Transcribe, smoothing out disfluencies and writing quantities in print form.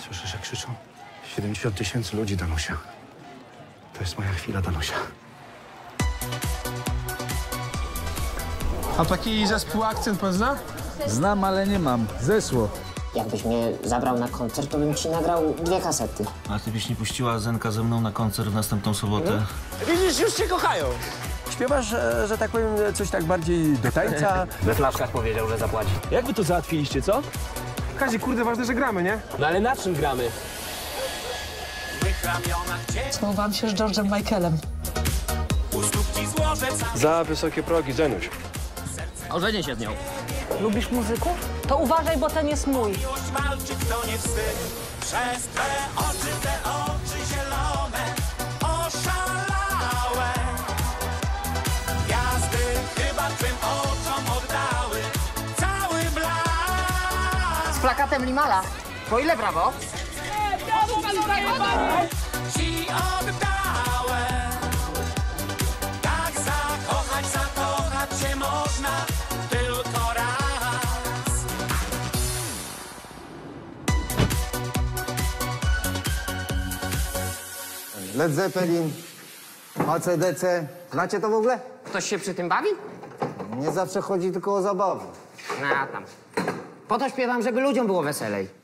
Słyszysz, jak krzyczą? 70 000 ludzi, Danusia. To jest moja chwila, Danusia. A taki zespół Akcent pan zna? Znam, ale nie mam. Zesło. Jakbyś mnie zabrał na koncert, to bym ci nagrał 2 kasety. A ty byś nie puściła Zenka ze mną na koncert w następną sobotę? Widzisz, już cię kochają. Śpiewasz, że tak powiem, coś tak bardziej do tańca? We flaszkach powiedział, że zapłaci. Jak wy to załatwiliście, co? Kazi, kurde, ważne, że gramy, nie? No ale na czym gramy? Całowałam się z George'em Michaelem. Za wysokie progi, Zenuś. Ożenię się z nią. Lubisz muzyku? To uważaj, bo ten jest mój. Przez te oczy zielone, oszalałe. Gwiazdy chyba twym oczom oddały cały blask. Z plakatem Limala. Po ile brawo? Ci oddałem. Tak zakochać się można tylko raz. Led Zeppelin, AC/DC. Znacie to w ogóle? Ktoś się przy tym bawi? Nie zawsze chodzi tylko o zabawę. No tam. Po to śpiewam, żeby ludziom było weselej.